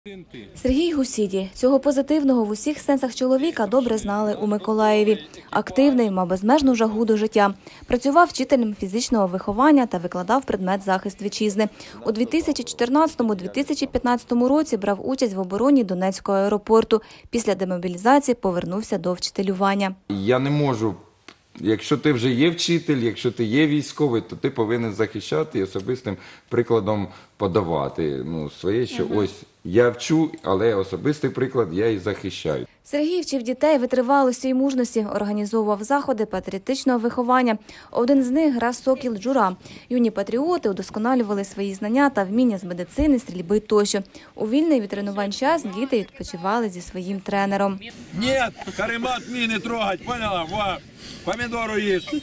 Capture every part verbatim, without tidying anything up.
Сергій Гусіді. Цього позитивного в усіх сенсах чоловіка добре знали у Миколаєві. Активний, мав безмежну жагу до життя. Працював вчителем фізичного виховання та викладав предмет захист вітчизни. У дві тисячі чотирнадцятому - дві тисячі п'ятнадцятому році брав участь в обороні Донецького аеропорту. Після демобілізації повернувся до вчителювання. Я не можу, якщо ти вже є вчитель, якщо ти є військовий, то ти повинен захищати і особистим прикладом подавати ну, своє, що угу. ось я вчу, але особистий приклад я і захищаю. Сергій вчив дітей витривалості і мужності, організовував заходи патріотичного виховання. Один з них – гра «Сокіл Джура». Юні патріоти удосконалювали свої знання та вміння з медицини, стрільби тощо. У вільний від тренувань час діти відпочивали зі своїм тренером. Ні, каремат мій не трогать, поняла? Ва, помідору їж.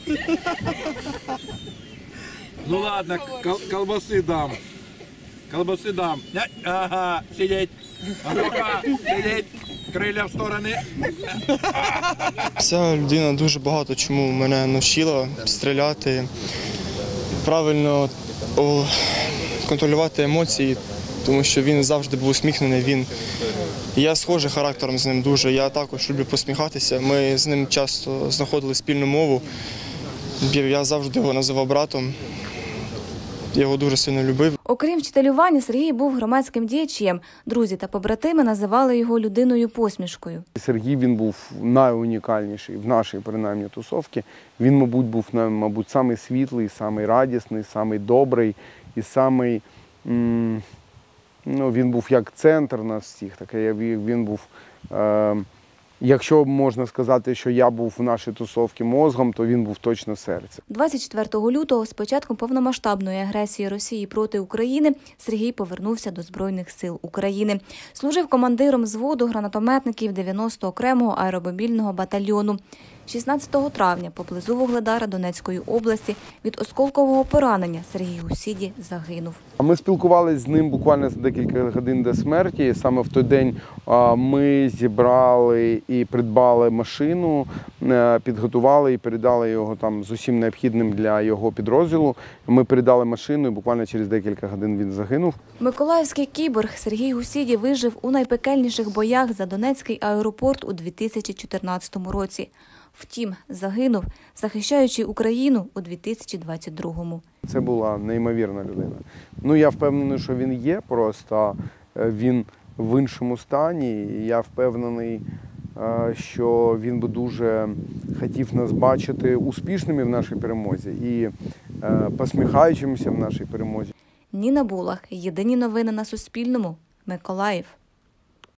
Ну ладно, кол колбаси дам. Колбаси дам. Ага, сидеть. Ага, сидеть. Крилля в сторони. Ця людина дуже багато чому мене навчила стріляти, правильно о, контролювати емоції, тому що він завжди був усміхнений. Він, я схожий характером з ним дуже, я також люблю посміхатися. Ми з ним часто знаходили спільну мову. Я завжди його називав братом. Я його дуже сильно любив. Окрім вчителювання, Сергій був громадським діячем. Друзі та побратими називали його людиною-посмішкою. Сергій він був найунікальніший в нашій, принаймні, тусовці. Він, мабуть, був, мабуть, самий світлий, самий радісний, самий добрий і самий, ну, він був як центр нас всіх. Такий, він був, е, якщо можна сказати, що я був в нашій тусовці мозгом, то він був точно серцем. двадцять четвертого лютого, з початком повномасштабної агресії Росії проти України, Сергій повернувся до Збройних сил України. Служив командиром взводу гранатометників дев'яностого окремого аеромобільного батальйону. шістнадцятого травня поблизу Вугледара Донецької області від осколкового поранення Сергій Гусіді загинув. Ми спілкувалися з ним буквально за декілька годин до смерті. Саме в той день ми зібрали і придбали машину, підготували і передали його там з усім необхідним для його підрозділу. Ми передали машину і буквально через декілька годин він загинув. Миколаївський кіборг Сергій Гусіді вижив у найпекельніших боях за Донецький аеропорт у дві тисячі чотирнадцятому році. Втім, загинув, захищаючи Україну у дві тисячі двадцять другому. Це була неймовірна людина. Ну, я впевнений, що він є, просто він в іншому стані. Я впевнений, що він би дуже хотів нас бачити успішними в нашій перемозі і посміхаючимися в нашій перемозі. Ніна Булах. Єдині новини на Суспільному. Миколаїв.